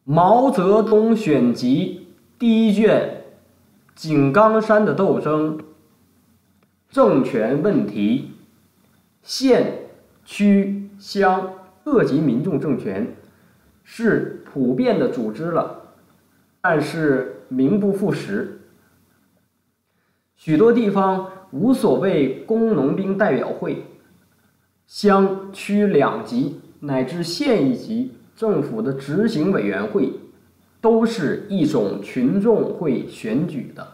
毛泽东选集第一卷：井冈山的斗争。政权问题：县、区、乡各级民众政权是普遍的组织了，但是名不副实。许多地方无所谓工农兵代表会，乡区两级乃至县一级政府的执行委员会都是一种群众会选举的。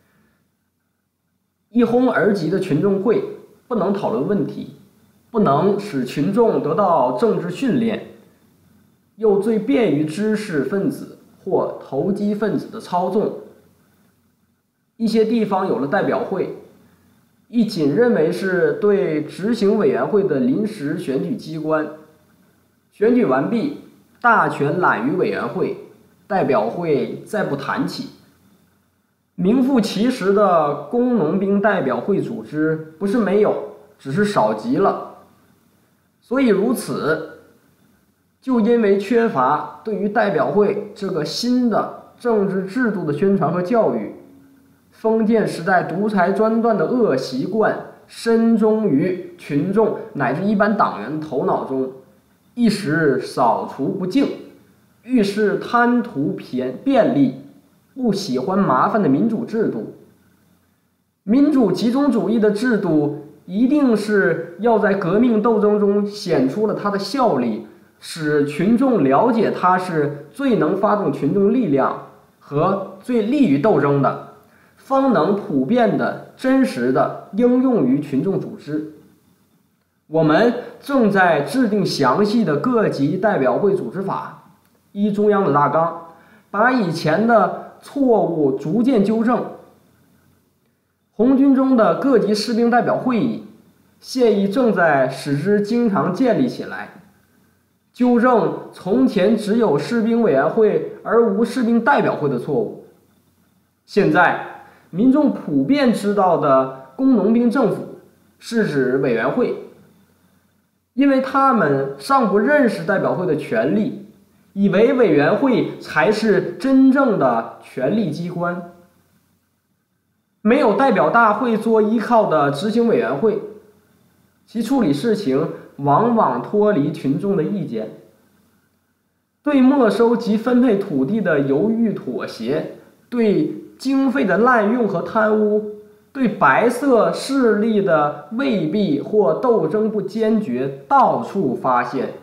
一哄而集的群众会不能讨论问题，不能使群众得到政治训练，又最便于知识分子或投机分子的操纵。一些地方有了代表会，亦仅认为是对执行委员会的临时选举机关，选举完毕，大权揽于委员会，代表会再不谈起。名副其实的工农兵代表会组织不是没有，只是少极了。所以如此，就因为缺乏对于代表会这个新的政治制度的宣传和教育，封建时代独裁专断的恶习惯深种于群众乃至一般党员头脑中，一时扫除不尽。遇事贪图便利，不喜欢麻烦的民主制度。民主集中主义的制度一定是要在革命斗争中显出了它的效力，使群众了解它是最能发动群众力量和最利于斗争的，方能普遍的、真实的应用于群众组织。我们正在制定详细的各级代表会组织法，依中央的大纲，把以前的错误逐渐纠正。红军中的各级士兵代表会议，现已正在使之经常建立起来，纠正从前只有士兵委员会而无士兵代表会的错误。现在民众普遍知道的工农兵政府是指委员会，因为他们尚不认识代表会的权利，以为委员会才是真正的权力机关。没有代表大会做依靠的执行委员会，其处理事情往往脱离群众的意见。对没收及分配土地的犹豫妥协，对经费的滥用和贪污，对白色势力的未必或斗争不坚决，到处发现。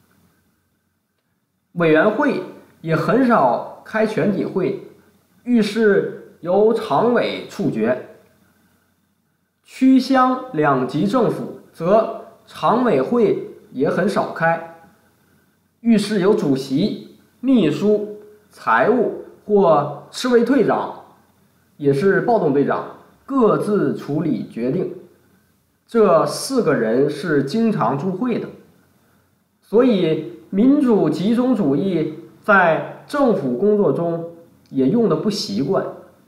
委员会也很少开全体会，遇事由常委处决。区乡两级政府则常委会也很少开，遇事由主席、秘书、财务或赤卫队长，也是暴动队长，各自处理决定。这4个人是经常驻会的，所以民主集中主义在政府工作中也用得不习惯。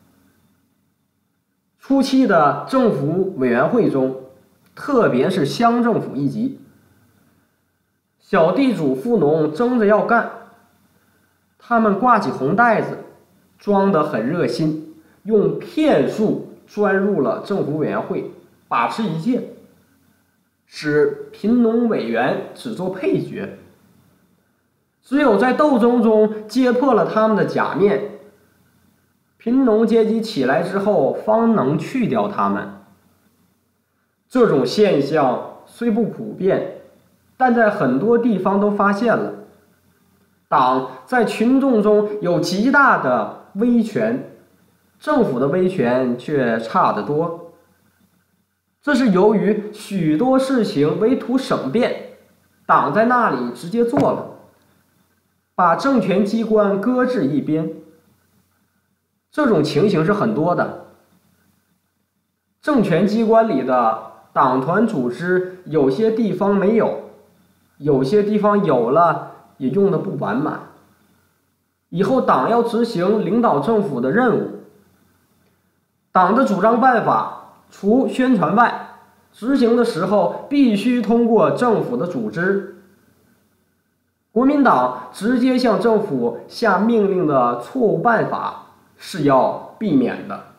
初期的政府委员会中，特别是乡政府一级，小地主富农争着要干，他们挂起红带子，装得很热心，用骗术钻入了政府委员会，把持一切，使贫农委员只做配角。只有在斗争中揭破了他们的假面，贫农阶级起来之后，方能去掉他们。这种现象虽不普遍，但在很多地方都发现了。党在群众中有极大的威权，政府的威权却差得多。这是由于许多事情为图省便，党在那里直接做了，把政权机关搁置一边。这种情形是很多的。政权机关里的党团组织，有些地方没有，有些地方有了，也用得不完满。以后党要执行领导政府的任务，党的主张办法除宣传外，执行的时候必须通过政府的组织。 国民党直接向政府下命令的错误办法是要避免的。